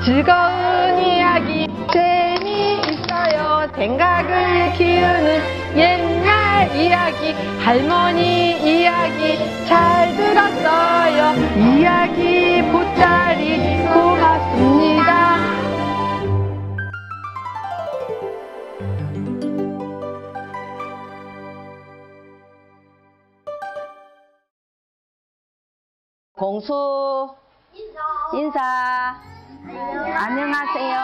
즐거운 이야기 재미있어요. 생각을 키우는 옛날 이야기, 할머니 이야기 잘 들었어요. 이야기 보따리 고맙습니다. 공수 인사. 안녕하세요.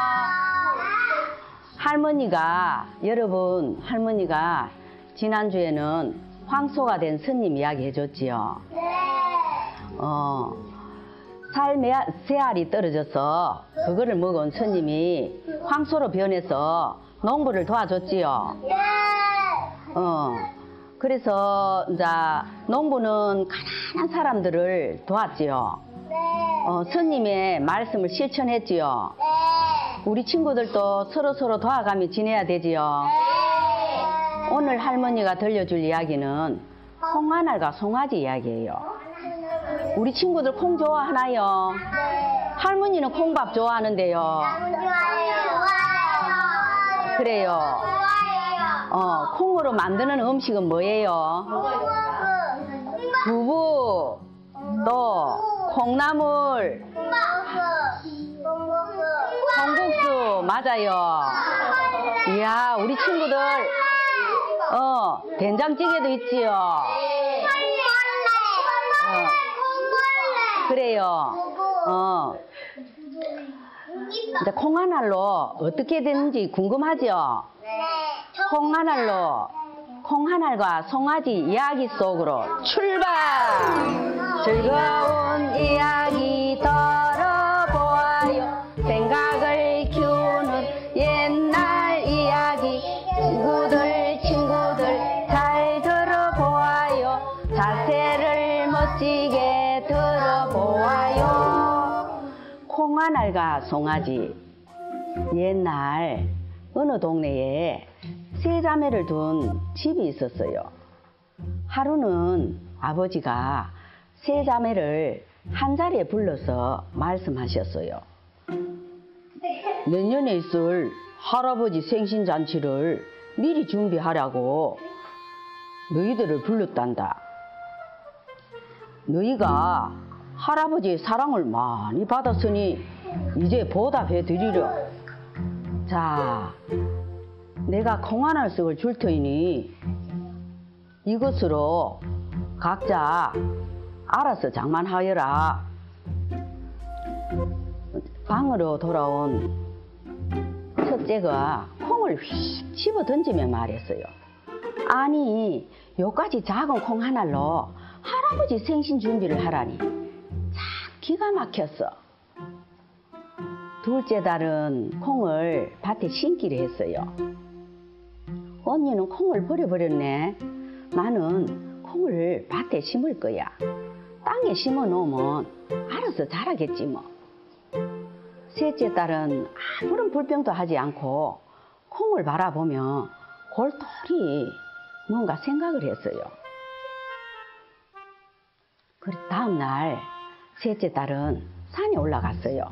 할머니가 지난주에는 황소가 된 스님 이야기 해줬지요. 세 알이 떨어져서 그거를 먹은 스님이 황소로 변해서 농부를 도와줬지요. 그래서 이제 농부는 가난한 사람들을 도왔지요. 스님의 말씀을 실천했지요. 우리 친구들도 서로 도와가며 지내야 되지요. 오늘 할머니가 들려줄 이야기는 콩하늘과 송아지 이야기예요. 우리 친구들 콩 좋아하나요? 할머니는 콩밥 좋아하는데요. 그래요. 콩으로 만드는 음식은 뭐예요? 두부, 또 콩나물, 콩국수. 맞아요. 이야, 우리 친구들 된장찌개도 있지요. 그래요. 이제 콩하늘로 어떻게 되는지 궁금하죠? 콩하늘과 송아지 이야기 속으로 출발! 즐거운 이야기 들어보아요. 생각을 키우는 옛날 이야기. 친구들 잘 들어보아요. 자세를 멋지게 들어보아요. 콩하늘과 송아지. 옛날 어느 동네에 세 자매를 둔 집이 있었어요. 하루는 아버지가 세 자매를 한자리에 불러서 말씀하셨어요. 내년에 있을 할아버지 생신잔치를 미리 준비하라고 너희들을 불렀단다. 너희가 할아버지의 사랑을 많이 받았으니 이제 보답해 드리려. 자, 내가 콩하늘 썩을 줄 터이니 이것으로 각자 알아서 장만하여라. 방으로 돌아온 첫째가 콩을 휙 집어 던지며 말했어요. 아니, 요까지 작은 콩 하나로 할아버지 생신 준비를 하라니 참 기가 막혔어. 둘째 딸은 콩을 밭에 심기로 했어요. 언니는 콩을 버려버렸네. 나는 콩을 밭에 심을 거야. 땅에 심어 놓으면 알아서 자라겠지 뭐. 셋째 딸은 아무런 불평도 하지 않고 콩을 바라보며 골똘히 뭔가 생각을 했어요. 그 다음날 셋째 딸은 산에 올라갔어요.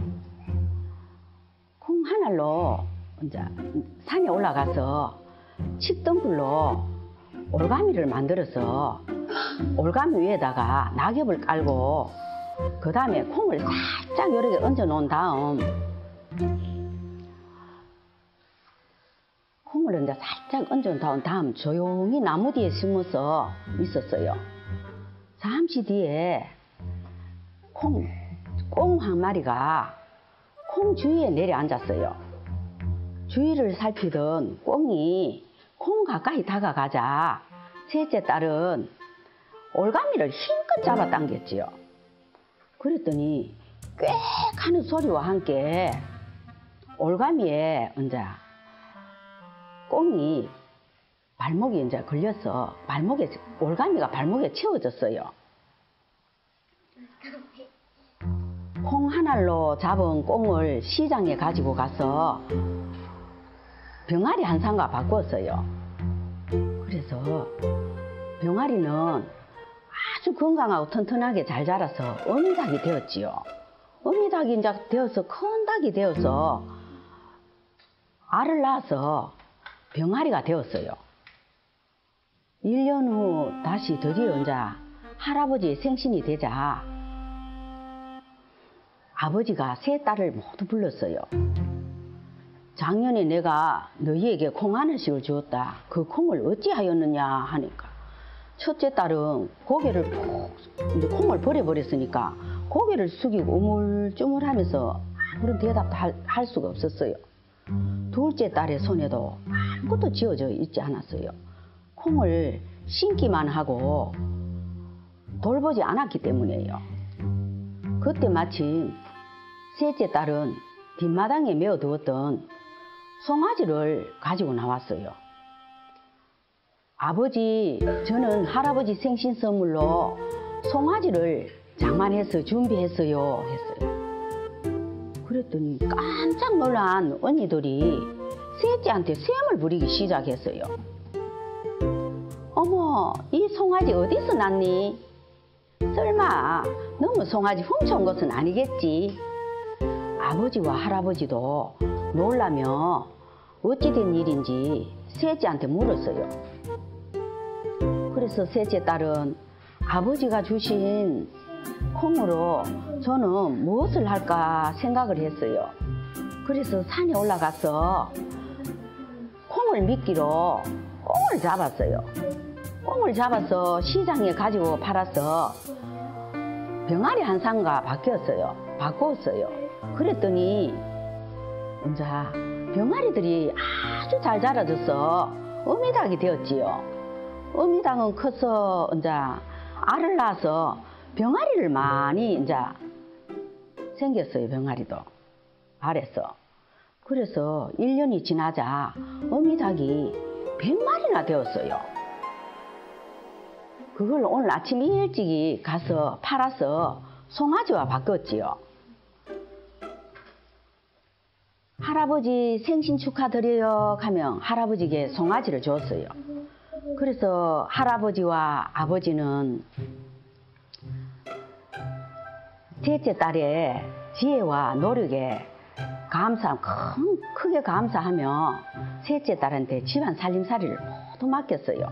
콩 하늘로 이제 산에 올라가서 칡덩굴로 올가미를 만들어서 올가미 위에다가 낙엽을 깔고 그 다음에 콩을 살짝 여러 개 얹어 놓은 다음 콩을 이제 살짝 얹어 놓은 다음 조용히 나무 뒤에 숨어서 있었어요. 잠시 뒤에 콩 한 마리가 콩 주위에 내려앉았어요. 주위를 살피던 꽁이 콩 가까이 다가가자 셋째 딸은 올가미를 힘껏 잡아당겼지요. 그랬더니 꽥 하는 소리와 함께 올가미에 이제 꽁이 발목이 이제 걸려서 올가미가 발목에 채워졌어요. 콩 하늘로 잡은 꽁을 시장에 가지고 가서 병아리 한 상과 바꿨어요. 그래서 병아리는 아주 건강하고 튼튼하게 잘 자라서 어미닭이 되었지요. 어미닭이 이제 되어서 큰 닭이 되어서 알을 낳아서 병아리가 되었어요. 1년 후 다시 드디어 이제 할아버지 생신이 되자 아버지가 세 딸을 모두 불렀어요. 작년에 내가 너희에게 콩 하나씩을 주었다. 그 콩을 어찌하였느냐 하니까 첫째 딸은 고개를 푹 이제 콩을 버려버렸으니까 고개를 숙이고 우물쭈물하면서 아무런 대답도 할 수가 없었어요. 둘째 딸의 손에도 아무것도 쥐어져 있지 않았어요. 콩을 심기만 하고 돌보지 않았기 때문이에요. 그때 마침 셋째 딸은 뒷마당에 메어두었던 송아지를 가지고 나왔어요. 아버지, 저는 할아버지 생신 선물로 송아지를 장만해서 준비했어요 했어요. 그랬더니 깜짝 놀란 언니들이 셋째한테 셈을 부리기 시작했어요. 어머, 이 송아지 어디서 났니? 설마 너무 송아지 훔쳐온 것은 아니겠지? 아버지와 할아버지도 놀라며 어찌된 일인지 셋째한테 물었어요. 그래서 셋째 딸은 아버지가 주신 콩으로 저는 무엇을 할까 생각을 했어요. 그래서 산에 올라가서 콩을 미끼로 꽁을 잡았어요. 꽁을 잡아서 시장에 가지고 팔아서 병아리 한 상가 바꿨어요. 그랬더니 이제 병아리들이 아주 잘 자라져서 어미닭이 되었지요. 어미닭은 커서 이제 알을 낳아서 병아리를 많이 이제 생겼어요. 병아리도 알에서. 그래서 1년이 지나자 어미닭이 100마리나 되었어요. 그걸 오늘 아침 일찍이 가서 팔아서 송아지와 바꿨지요. 할아버지 생신 축하드려요 하면 할아버지에게 송아지를 줬어요. 그래서 할아버지와 아버지는 셋째 딸의 지혜와 노력에 크게 감사하며 셋째 딸한테 집안 살림살이를 모두 맡겼어요.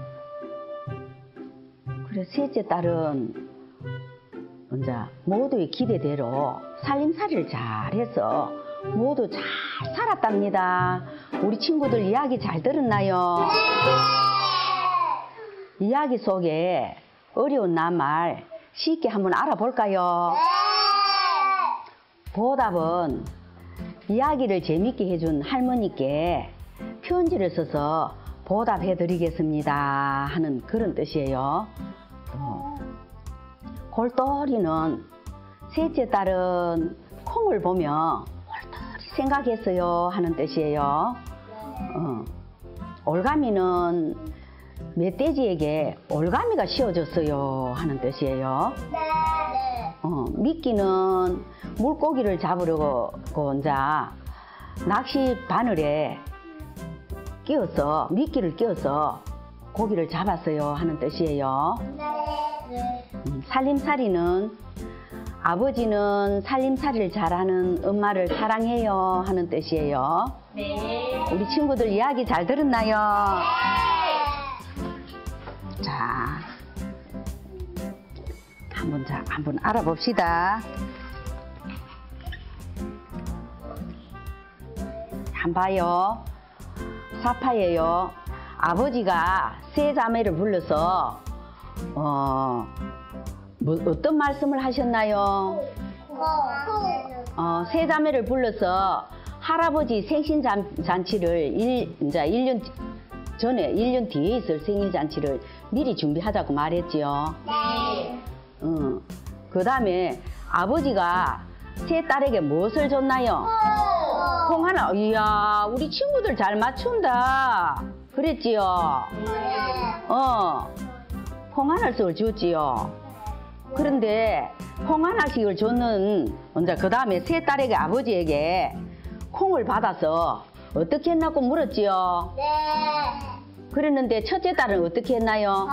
그래서 셋째 딸은 이제 모두의 기대대로 살림살이를 잘해서 모두 잘 살았답니다. 우리 친구들 이야기 잘 들었나요? 이야기 속에 어려운 낱말 쉽게 한번 알아볼까요? 보답은 이야기를 재밌게 해준 할머니께 편지를 써서 보답해 드리겠습니다 하는 그런 뜻이에요. 골똘이는 셋째 딸은 콩을 보며 골똘히 생각했어요 하는 뜻이에요. 올가미는 멧돼지에게 올가미가 씌워졌어요 하는 뜻이에요. 미끼는 물고기를 잡으려고 이제 낚시 바늘에 끼워서 미끼를 끼워서 고기를 잡았어요 하는 뜻이에요. 살림살이는 아버지는 살림살이를 잘하는 엄마를 사랑해요 하는 뜻이에요. 우리 친구들 이야기 잘 들었나요? 자, 한번 알아봅시다. 한번 봐요. 사파예요. 아버지가 세 자매를 불러서 어떤 말씀을 하셨나요? 세 자매를 불러서 할아버지 생신 잔치를 이제 1년 전에 1년 뒤에 있을 생일 잔치를 미리 준비하자고 말했지요. 그 다음에 아버지가 세 딸에게 무엇을 줬나요? 콩 하나. 이야, 우리 친구들 잘 맞춘다. 그랬지요? 콩 하나씩을 줬지요. 그런데 콩 하나씩을 줬는 이제 그 다음에 세 딸에게 아버지에게 콩을 받아서 어떻게 했나고 물었지요? 그랬는데 첫째 딸은 어떻게 했나요?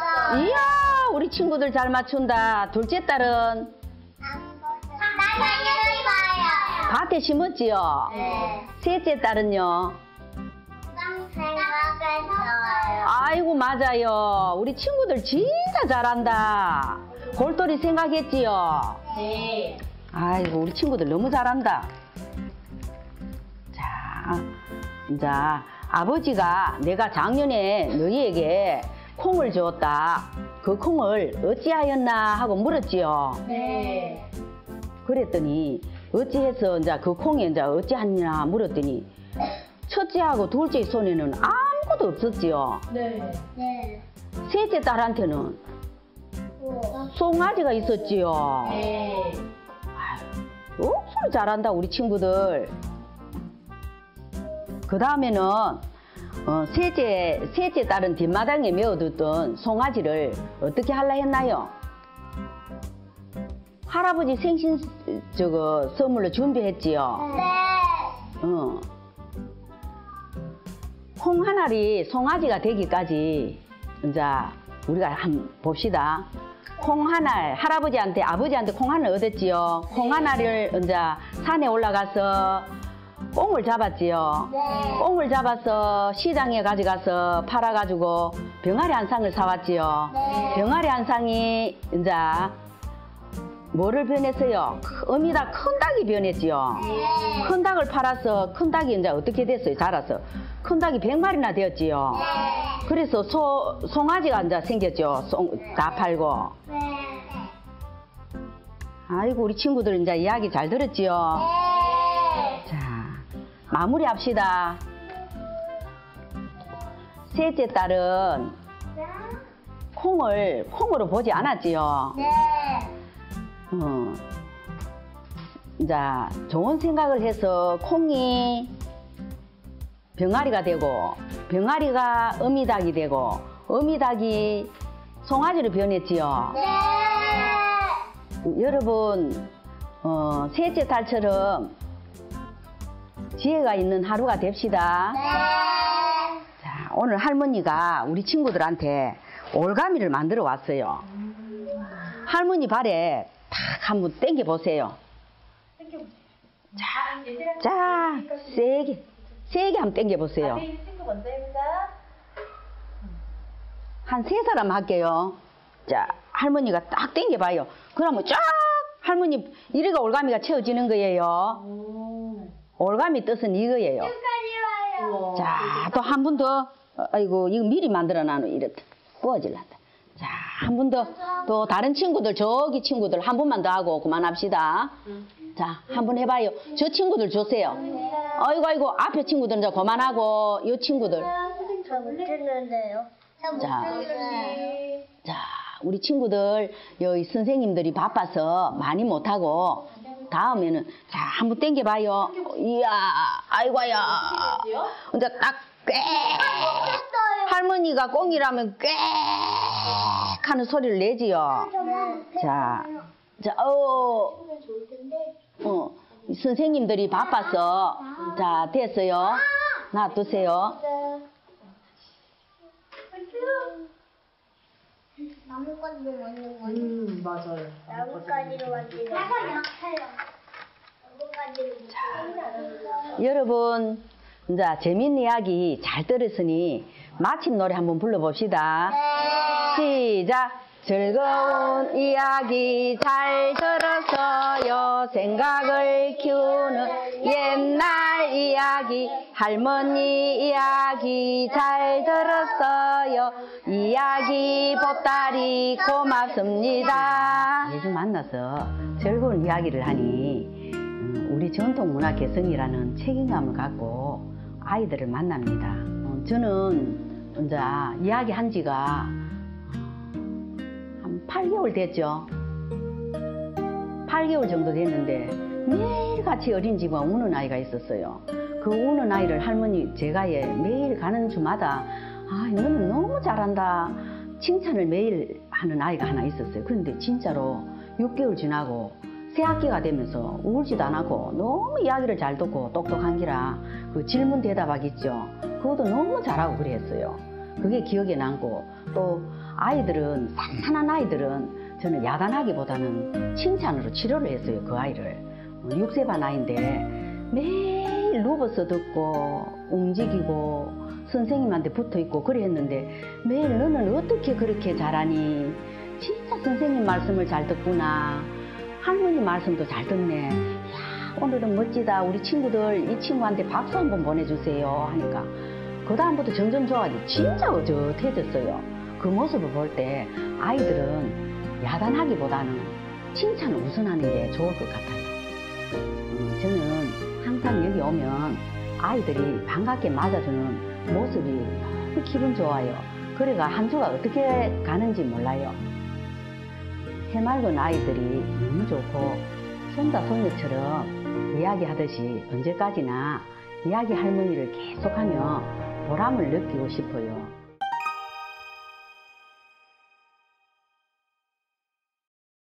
이야, 우리 친구들 잘 맞춘다. 둘째 딸은? 앞에 심었지요? 네. 셋째 딸은요? 생각했어요. 아이고 맞아요. 우리 친구들 진짜 잘한다. 골똘히 생각했지요? 네. 아이고 우리 친구들 너무 잘한다. 자, 이제 아버지가 내가 작년에 너희에게 콩을 주었다. 그 콩을 어찌하였나 하고 물었지요. 네. 그랬더니 어찌해서 이제 그 콩에 이제 어찌하냐 물었더니 첫째하고 둘째 손에는 아무것도 없었지요. 네. 네. 셋째 딸한테는 송아지가 있었지요. 네. 소리 잘한다 우리 친구들. 그 다음에는 셋째 딸은 뒷마당에 메어뒀던 송아지를 어떻게 하려 했나요? 할아버지 생신 선물로 준비했지요. 네. 콩 한 알이 송아지가 되기까지 이제 우리가 한번 봅시다. 콩 한 알, 할아버지한테 아버지한테 콩 한 알 얻었지요. 콩 한 알을 이제 산에 올라가서 꽁을 잡았지요. 네. 꽁을 잡아서 시장에 가져가서 팔아가지고 병아리 한 상을 사왔지요. 네. 병아리 한 상이 이제 뭐를 변했어요? 어미다 큰 닭이 변했지요. 네. 큰 닭을 팔아서 큰 닭이 이제 어떻게 됐어요? 자라서 큰 닭이 100마리나 되었지요. 네. 그래서 송아지가 이제 생겼죠. 다 팔고. 네. 아이고 우리 친구들 이제 이야기 잘 들었지요. 네. 자, 마무리합시다. 셋째 딸은 콩으로 보지 않았지요. 네. 이제 좋은 생각을 해서 콩이 병아리가 되고 병아리가 어미닭이 되고 어미닭이 송아지로 변했지요. 네. 여러분 셋째 딸처럼 지혜가 있는 하루가 됩시다. 네. 자, 오늘 할머니가 우리 친구들한테 올가미를 만들어 왔어요. 할머니 발에 탁 한번 당겨 보세요. 자, 세게 한번 당겨 보세요. 한 3사람 할게요. 자, 할머니가 딱 당겨 봐요. 그러면 쫙 할머니 이래가 올가미가 채워지는 거예요. 올가미 뜻은 이거예요. 자, 또 한 번 더. 아이고, 이거 미리 만들어 놔놓 이렇다. 구워질란다. 자, 한 번 더. 또 다른 친구들, 저기 친구들 한 번만 더 하고 그만합시다. 자, 한 번 해봐요. 저 친구들 주세요. 아이고, 앞에 친구들은 이제 그만하고, 이 친구들. 저 못했는데요. 자, 우리 친구들, 여기 선생님들이 바빠서 많이 못하고, 다음에는, 자, 한 번 당겨봐요. 이야, 아이고야. 이제 딱, 꽥! 할머니가 꽁이라면 꽥! 하는 소리를 내지요. 자, 선생님들이 바빠서, 자, 됐어요. 놔두세요. 나뭇가지로 만든 거지. 맞아요. 나뭇가지로 만든 거. 여러분, 이제 재밌는 이야기 잘 들었으니 마침 노래 한번 불러봅시다. 시작! 즐거운 이야기 잘 들었어요. 생각을 키우는 옛날 이야기, 할머니 이야기 잘 들었어요. 이야기 보따리 고맙습니다. 매주 만나서 즐거운 이야기를 하니 우리 전통문화 개성이라는 책임감을 갖고 아이들을 만납니다. 저는 이제 이야기 한 지가 8개월 됐죠. 8개월 정도 됐는데 매일같이 어린이집에 우는 아이가 있었어요. 그 우는 아이를 할머니 제가 매일 가는 주마다 너는 너무 잘한다 칭찬을 매일 하는 아이가 하나 있었어요. 그런데 진짜로 6개월 지나고 새학기가 되면서 울지도 않고 너무 이야기를 잘 듣고 똑똑한 기라 그 질문 대답하기 있죠. 그것도 너무 잘하고 그랬어요. 그게 기억에 남고 또 아이들은 산산한 아이들은 저는 야단하기보다는 칭찬으로 치료를 했어요. 그 아이를 6세 반 아이인데 매일 누워서 듣고 움직이고 선생님한테 붙어있고 그래 했는데 매일 너는 어떻게 그렇게 잘하니? 진짜 선생님 말씀을 잘 듣구나. 할머니 말씀도 잘 듣네. 야, 오늘은 멋지다. 우리 친구들 이 친구한테 박수 한번 보내주세요 하니까 그 다음부터 점점 좋아지고 진짜 어젓해졌어요. 그 모습을 볼 때 아이들은 야단하기보다는 칭찬을 우선하는 게 좋을 것 같아요. 저는 항상 여기 오면 아이들이 반갑게 맞아주는 모습이 너무 기분 좋아요. 그래가 한 주가 어떻게 가는지 몰라요. 해맑은 아이들이 너무 좋고 손자 손녀처럼 이야기하듯이 언제까지나 이야기 할머니를 계속하며 보람을 느끼고 싶어요.